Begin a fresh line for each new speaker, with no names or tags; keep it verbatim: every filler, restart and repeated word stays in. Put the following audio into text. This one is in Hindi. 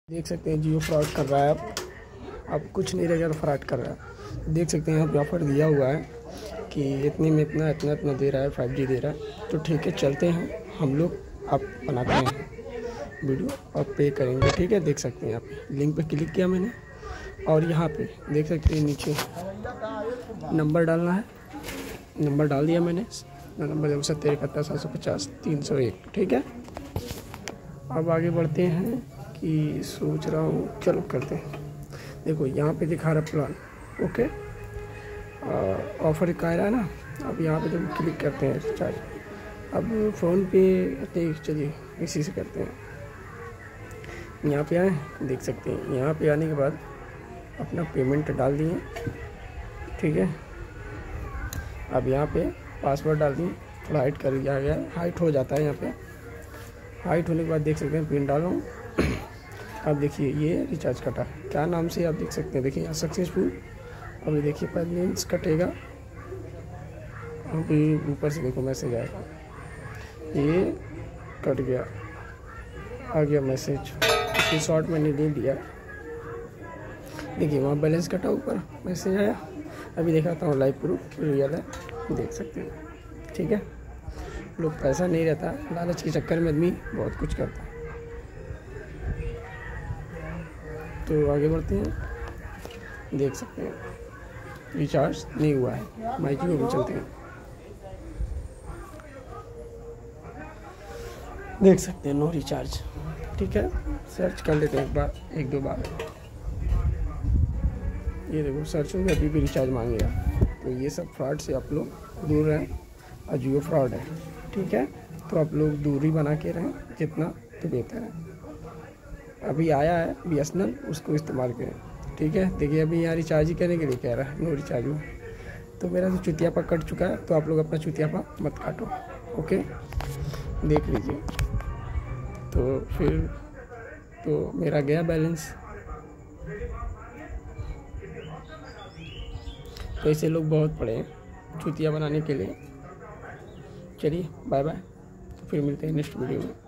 देख सकते हैं जियो फ्रॉड कर रहा है। अब अब कुछ नहीं रहेगा तो फ्रॉड कर रहा है। देख सकते हैं यहाँ पे ऑफर दिया हुआ है कि इतने में इतना इतना इतना दे रहा है, फाइव जी दे रहा है। तो ठीक है, चलते हैं हम लोग। अब बनाते हैं वीडियो और पे करेंगे। ठीक है, देख सकते हैं यहाँ पे लिंक पे क्लिक किया मैंने और यहाँ पे देख सकते हैं नीचे नंबर डालना है। नंबर डाल दिया मैंने। नंबर देखो सत्तर इकहत्तर सात सौ पचास तीन सौ एक। ठीक है, अब आगे बढ़ते हैं कि सोच रहा हूँ, चलो करते हैं। देखो यहाँ पे दिखा रहा प्लान, ओके, ऑफर का रहा है ना। अब यहाँ पे देखो क्लिक करते हैं रिचार्ज। अब फ़ोन पे नहीं, चलिए इसी से करते हैं। यहाँ पे आए, देख सकते हैं यहाँ पे आने के बाद अपना पेमेंट डाल दिए। ठीक है, अब यहाँ पे पासवर्ड डाल दिए। थोड़ा हाइट कर दिया गया, हाइट हो जाता है यहाँ पे। हाइट होने के बाद देख सकते हैं पिन डाला हूँ। अब देखिए ये रिचार्ज कटा, क्या नाम से आप देख सकते हैं। देखिए यहाँ सक्सेसफुल। अभी देखिए बैलेंस कटेगा। अभी ऊपर से देखो मैसेज आएगा, ये कट गया, आ गया मैसेज। इसकी शॉर्ट मैंने ले लिया। देखिए वहाँ बैलेंस कटा, ऊपर मैसेज आया। अभी दिखाता हूँ लाइव प्रूफ, रियल है, देख सकते हैं। ठीक है, लोग पैसा नहीं रहता, लालच के चक्कर में आदमी बहुत कुछ करता है। तो आगे बढ़ते हैं। देख सकते हैं रिचार्ज नहीं हुआ है। माइक को भी चलते हैं, देख सकते हैं नो रिचार्ज। ठीक है, सर्च कर लेते हैं एक बार, एक दो बार। ये देखो सर्च हो गया, अभी भी रिचार्ज मांगेगा। तो ये सब फ्रॉड से आप लोग दूर रहें। और जियो फ्रॉड है, ठीक है, तो आप लोग दूरी बना के रहें जितना, तो बेहतर है। अभी आया है बी एस एन एल, उसको इस्तेमाल करें। ठीक है, देखिए अभी यहाँ रिचार्ज ही करने के लिए कह रहा है, नो रिचार्ज हुआ। तो मेरा तो चुतियापा कट चुका है, तो आप लोग अपना चुतियापा मत काटो। ओके, देख लीजिए। तो फिर तो मेरा गया बैलेंस। तो ऐसे लोग बहुत पड़े हैं चुतिया बनाने के लिए। चलिए बाय बाय, फिर मिलते हैं नेक्स्ट वीडियो में।